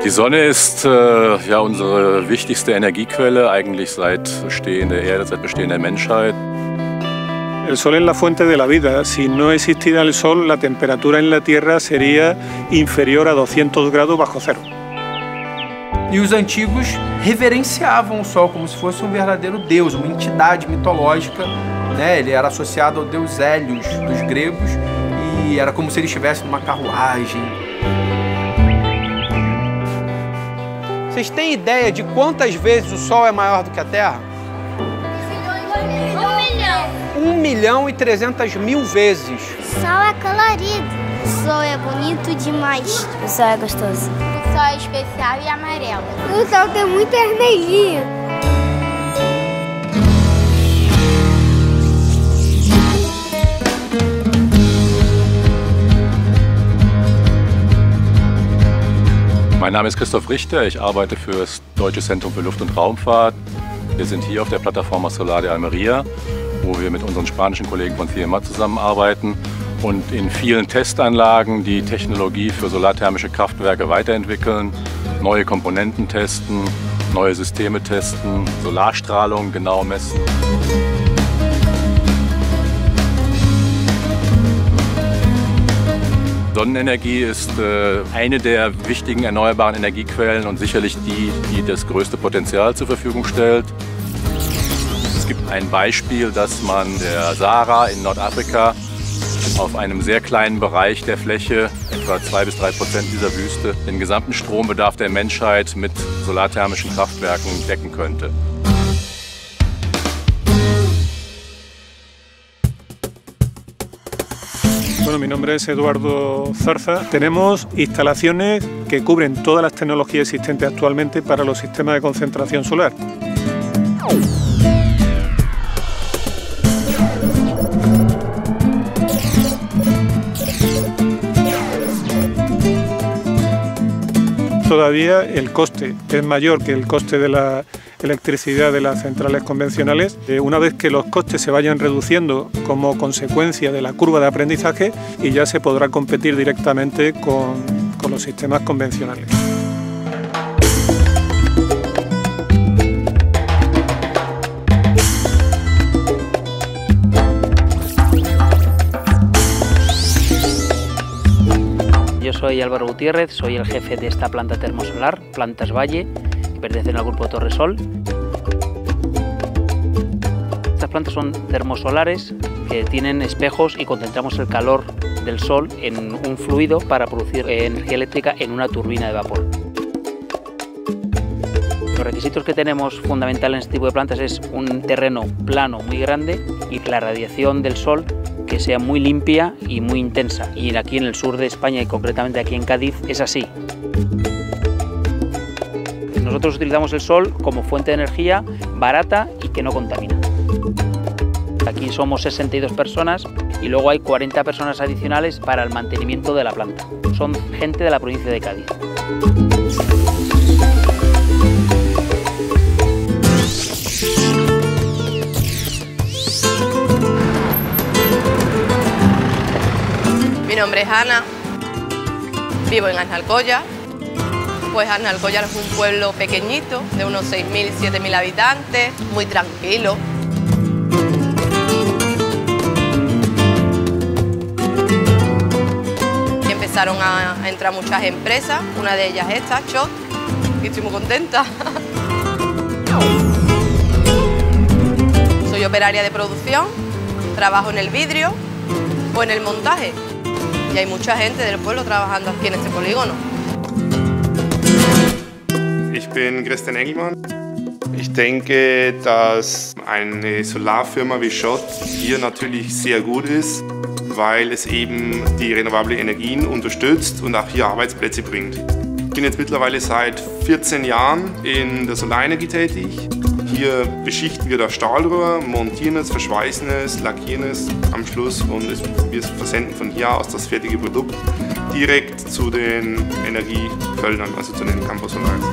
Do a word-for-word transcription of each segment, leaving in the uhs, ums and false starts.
Die Sonne ist äh, ja unsere wichtigste Energiequelle, eigentlich seit Bestehen der Erde, seit Bestehen der Menschheit. El Sol es la fuente de la vida. Si no existiera el Sol, la temperatura en la Tierra sería inferior a doscientos grados bajo cero. E os antigos reverenciavam o Sol como se fosse um verdadeiro deus, uma entidade mitológica, né? Ele era associado ao deus Hélios dos gregos e era como se ele estivesse numa carruagem. Vocês têm ideia de quantas vezes o Sol é maior do que a Terra? Um milhão. Um milhão e trezentas mil vezes. O Sol é colorido. O Sol é bonito demais. O Sol é gostoso. O Sol é especial e amarelo. O Sol tem muita energia. Mein Name ist Christoph Richter, ich arbeite für das Deutsche Zentrum für Luft- und Raumfahrt. Wir sind hier auf der Plataforma Solar de Almería, wo wir mit unseren spanischen Kollegen von C M A zusammenarbeiten und in vielen Testanlagen die Technologie für solarthermische Kraftwerke weiterentwickeln, neue Komponenten testen, neue Systeme testen, Solarstrahlung genau messen. Sonnenenergie ist äh, eine der wichtigen erneuerbaren Energiequellen und sicherlich die, die das größte Potenzial zur Verfügung stellt. Es gibt ein Beispiel, dass man der Sahara in Nordafrika auf einem sehr kleinen Bereich der Fläche, etwa zwei bis drei Prozent dieser Wüste, den gesamten Strombedarf der Menschheit mit solarthermischen Kraftwerken decken könnte. Bueno, mi nombre es Eduardo Zarza. Tenemos instalaciones que cubren todas las tecnologías existentes actualmente para los sistemas de concentración solar. Todavía el coste es mayor que el coste de la electricidad de las centrales convencionales. Una vez que los costes se vayan reduciendo como consecuencia de la curva de aprendizaje, y ya se podrá competir directamente con, con los sistemas convencionales. Yo soy Álvaro Gutiérrez, soy el jefe de esta planta termosolar, Plantas Valle, que pertenece al grupo Torresol. Estas plantas son termosolares que tienen espejos y concentramos el calor del sol en un fluido para producir energía eléctrica en una turbina de vapor. Los requisitos que tenemos fundamentales en este tipo de plantas es un terreno plano muy grande y la radiación del sol que sea muy limpia y muy intensa. Y aquí en el sur de España y concretamente aquí en Cádiz es así. Nosotros utilizamos el sol como fuente de energía barata y que no contamina. Aquí somos sesenta y dos personas y luego hay cuarenta personas adicionales para el mantenimiento de la planta. Son gente de la provincia de Cádiz. Mi nombre es Ana, vivo en Aznalcóllar. Pues Aznalcóllar es un pueblo pequeñito, de unos seis mil, siete mil habitantes, muy tranquilo. Y empezaron a, a entrar muchas empresas, una de ellas esta, Schott, y estoy muy contenta. Soy operaria de producción, trabajo en el vidrio o en el montaje. Y hay mucha gente del pueblo trabajando aquí en este polígono. Ich bin Christian Engelmann. Ich denke, dass eine Solarfirma wie Schott hier natürlich sehr gut ist, weil es eben die erneuerbaren Energien unterstützt und auch hier Arbeitsplätze bringt. Ich bin jetzt mittlerweile seit vierzehn Jahren in der Solarenergie tätig. Hier beschichten wir das Stahlrohr, montieren es, verschweißen es, lackieren es am Schluss und es, wir versenden von hier aus das fertige Produkt direkt zu den Energiefeldern, also zu den Campos Solares.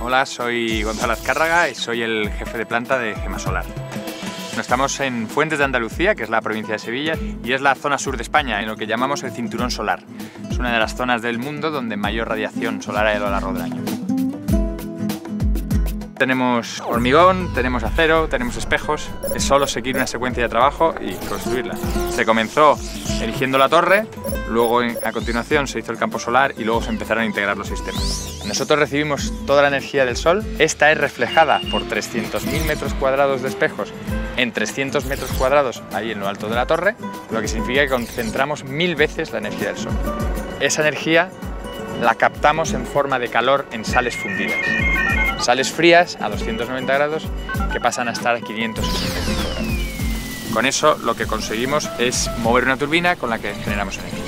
Hola, soy Gonzalo Azcárraga y soy el jefe de planta de Gemasolar. Estamos en Fuentes de Andalucía, que es la provincia de Sevilla, y es la zona sur de España, en lo que llamamos el cinturón solar. Es una de las zonas del mundo donde mayor radiación solar hay a lo largo del año. Tenemos hormigón, tenemos acero, tenemos espejos. Es solo seguir una secuencia de trabajo y construirla. Se comenzó erigiendo la torre, luego a continuación se hizo el campo solar y luego se empezaron a integrar los sistemas. Nosotros recibimos toda la energía del sol. Esta es reflejada por trescientos mil metros cuadrados de espejos en trescientos metros cuadrados ahí en lo alto de la torre, lo que significa que concentramos mil veces la energía del sol. Esa energía la captamos en forma de calor en sales fundidas. Sales frías a doscientos noventa grados que pasan a estar a quinientos sesenta y cinco grados. Con eso lo que conseguimos es mover una turbina con la que generamos energía.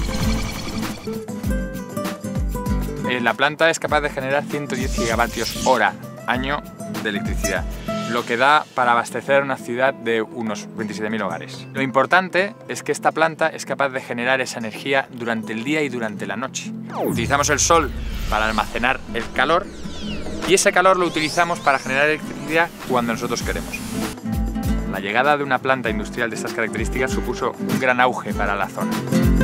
La planta es capaz de generar ciento diez gigavatios hora año de electricidad, lo que da para abastecer una ciudad de unos veintisiete mil hogares. Lo importante es que esta planta es capaz de generar esa energía durante el día y durante la noche. Utilizamos el sol para almacenar el calor y ese calor lo utilizamos para generar electricidad cuando nosotros queremos. La llegada de una planta industrial de estas características supuso un gran auge para la zona.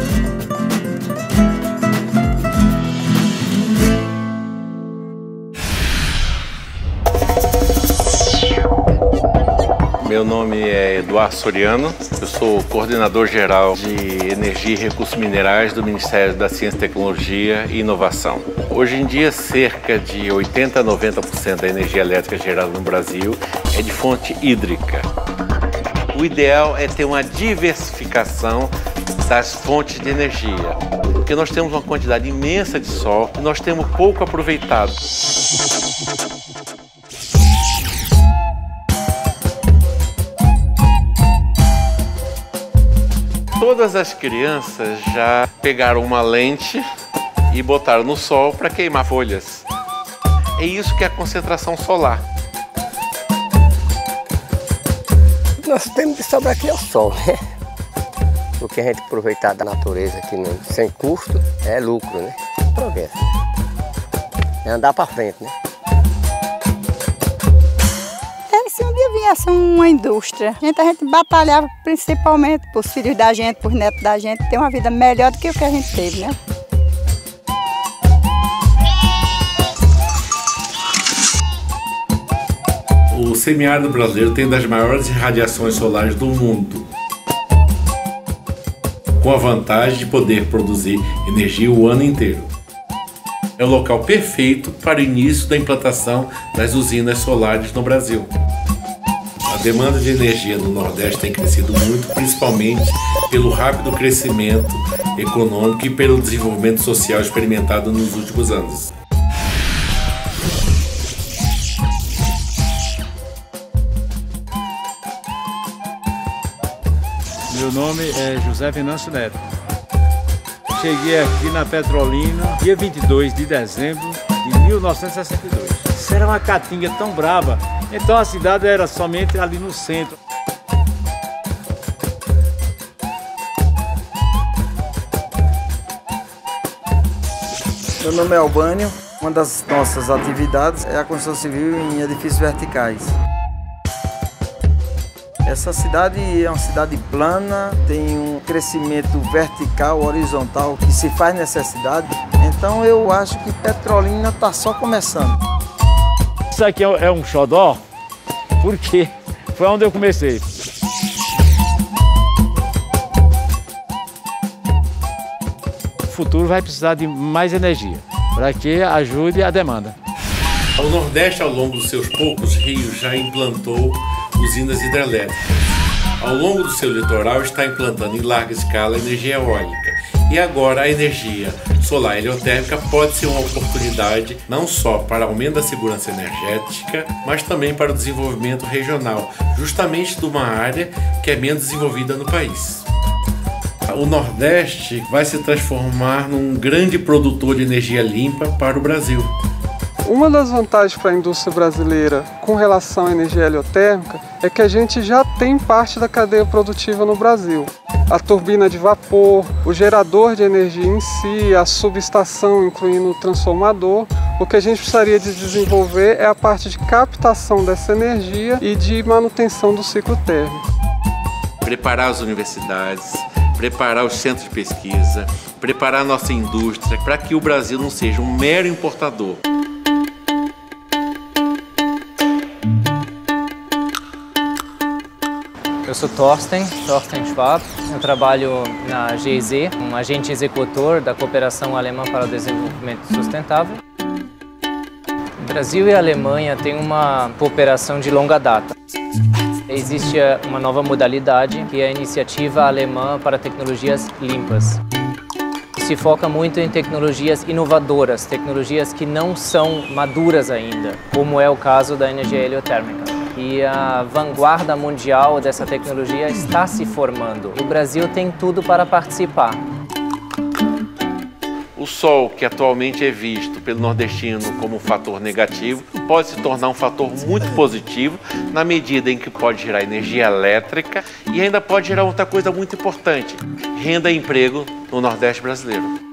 Meu nome é Eduardo Soriano, eu sou coordenador geral de Energia e Recursos Minerais do Ministério da Ciência, Tecnologia e Inovação. Hoje em dia, cerca de oitenta a noventa por cento da energia elétrica gerada no Brasil é de fonte hídrica. O ideal é ter uma diversificação das fontes de energia, porque nós temos uma quantidade imensa de sol e nós temos pouco aproveitado. Todas as crianças já pegaram uma lente e botaram no sol para queimar folhas. É isso que é a concentração solar. Nós temos que sobrar aqui ao sol, né? O que a gente aproveitar da natureza aqui né? Sem custo é lucro, né? Progresso. É andar para frente, né? Se um dia viesse uma indústria, a gente, a gente batalhava principalmente para os filhos da gente, para os netos da gente, ter uma vida melhor do que o que a gente teve, né? O semiárido brasileiro tem das maiores irradiações solares do mundo, com a vantagem de poder produzir energia o ano inteiro. É o local perfeito para o início da implantação das usinas solares no Brasil. A demanda de energia no Nordeste tem crescido muito, principalmente pelo rápido crescimento econômico e pelo desenvolvimento social experimentado nos últimos anos. Meu nome é José Venâncio Neto. Cheguei aqui na Petrolina dia vinte e dois de dezembro de mil novecentos e sessenta e dois. Isso era uma caatinga tão brava, então a cidade era somente ali no centro. Meu nome é Albânio. Uma das nossas atividades é a construção civil em edifícios verticais. Essa cidade é uma cidade plana, tem um crescimento vertical, horizontal, que se faz necessidade. Então eu acho que Petrolina está só começando. Isso aqui é um xodó, porque foi onde eu comecei. O futuro vai precisar de mais energia, para que ajude a demanda. O Nordeste, ao longo dos seus poucos rios, já implantou usinas hidrelétricas. Ao longo do seu litoral está implantando em larga escala energia eólica. E agora a energia solar heliotérmica pode ser uma oportunidade não só para o aumento da segurança energética, mas também para o desenvolvimento regional, justamente de uma área que é menos desenvolvida no país. O Nordeste vai se transformar num grande produtor de energia limpa para o Brasil. Uma das vantagens para a indústria brasileira com relação à energia heliotérmica é que a gente já tem parte da cadeia produtiva no Brasil. A turbina de vapor, o gerador de energia em si, a subestação, incluindo o transformador. O que a gente precisaria de desenvolver é a parte de captação dessa energia e de manutenção do ciclo térmico. Preparar as universidades, preparar os centros de pesquisa, preparar a nossa indústria para que o Brasil não seja um mero importador. Eu sou Thorsten, Thorsten Schwab. Eu trabalho na G I Z, um agente executor da Cooperação Alemã para o Desenvolvimento Sustentável. O Brasil e a Alemanha têm uma cooperação de longa data. Existe uma nova modalidade, que é a Iniciativa Alemã para Tecnologias Limpas. Se foca muito em tecnologias inovadoras, tecnologias que não são maduras ainda, como é o caso da energia heliotérmica. E a vanguarda mundial dessa tecnologia está se formando. O Brasil tem tudo para participar. O sol, que atualmente é visto pelo nordestino como um fator negativo, pode se tornar um fator muito positivo na medida em que pode gerar energia elétrica e ainda pode gerar outra coisa muito importante: renda e emprego no Nordeste brasileiro.